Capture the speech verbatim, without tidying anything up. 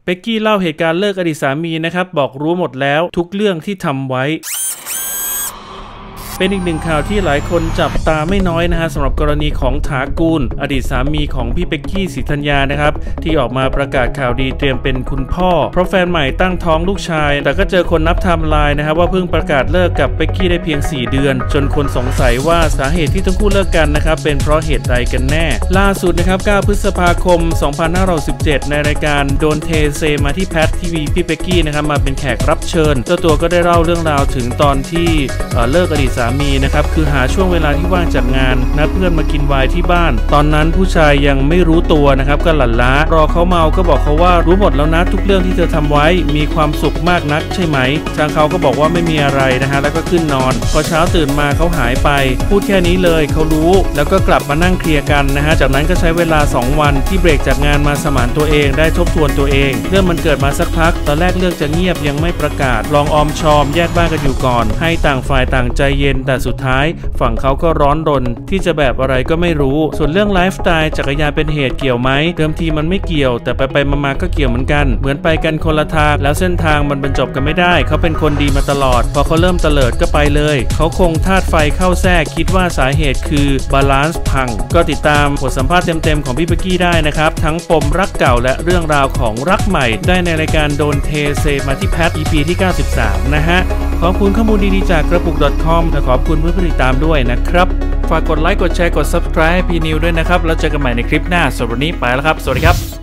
เป็กกี้เล่าเหตุการณ์เลิกอดีตสามีนะครับบอกรู้หมดแล้วทุกเรื่องที่ทำไว้เป็นอีกหนึ่งข่าวที่หลายคนจับตาไม่น้อยนะฮะสำหรับกรณีของถากูลอดีตสามีของพี่เป็กกี้ศรีธัญญานะครับที่ออกมาประกาศข่าวดีเตรียมเป็นคุณพ่อเพราะแฟนใหม่ตั้งท้องลูกชายแต่ก็เจอคนนับไทม์ไลน์นะครับว่าเพิ่งประกาศเลิกกับเป็กกี้ได้เพียงสี่เดือนจนคนสงสัยว่าสาเหตุที่ทั้งคู่เลิกกันนะครับเป็นเพราะเหตุใดกันแน่ล่าสุดนะครับเก้าพฤษภาคมสองพันห้าร้อยสิบเจ็ดในรายการโดนเทเซมาที่แพททีวีพี่เป็กกี้นะครับมาเป็นแขกรับเชิญเจ้าตัวก็ได้เล่าเรื่องราวถึงตอนที่เลิกอดีตสามีนะครับคือหาช่วงเวลาที่ว่างจากงานนัดเพื่อนมากินไวน์ที่บ้านตอนนั้นผู้ชายยังไม่รู้ตัวนะครับก็หลั่นล้ารอเขาเมาก็บอกเขาว่ารู้หมดแล้วนะทุกเรื่องที่เธอทำไว้มีความสุขมากนักใช่ไหมทางเขาก็บอกว่าไม่มีอะไรนะฮะแล้วก็ขึ้นนอนพอเช้าตื่นมาเขาหายไปพูดแค่นี้เลยเขารู้แล้วก็กลับมานั่งเคลียร์กันนะฮะจากนั้นก็ใช้เวลาสองวันที่เบรกจากงานมาสมานตัวเองได้ทบทวนตัวเองเรื่องมันเกิดมาสักพักตอนแรกเลือกจะเงียบยังไม่ประกาศลองออมชอมแยกบ้านกันอยู่ก่อนให้ต่างฝ่ายต่างใจเย็นแต่สุดท้ายฝั่งเขาก็ร้อนรนที่จะแบบอะไรก็ไม่รู้ส่วนเรื่องไลฟ์สไตล์จักรยานเป็นเหตุเกี่ยวไหมเดิมทีมันไม่เกี่ยวแต่ไปไปมาๆก็เกี่ยวเหมือนกันเหมือนไปกันคนละทางแล้วเส้นทางมันบรรจบกันไม่ได้เขาเป็นคนดีมาตลอดพอเขาเริ่มเตลิดก็ไปเลยเขาคงธาตุไฟเข้าแทรกคิดว่าสาเหตุคือบาลานซ์พังก็ติดตามบทสัมภาษณ์เต็มๆของพี่เป็กกี้ได้นะครับทั้งปมรักเก่าและเรื่องราวของรักใหม่ได้ในรายการโดนเทเซมาที่แพท อี พี ที่เก้าสิบสามนะฮะขอบคุณข้อมูลดีๆจากกระปุก .com และขอบคุณเพื่อนๆติดตามด้วยนะครับฝากกดไลค์กดแชร์กด ซับสไครบ์ ให้พี่นิวด้วยนะครับแล้วเจอกันใหม่ในคลิปหน้าสำหรับวันนี้ไปแล้วครับสวัสดีครับ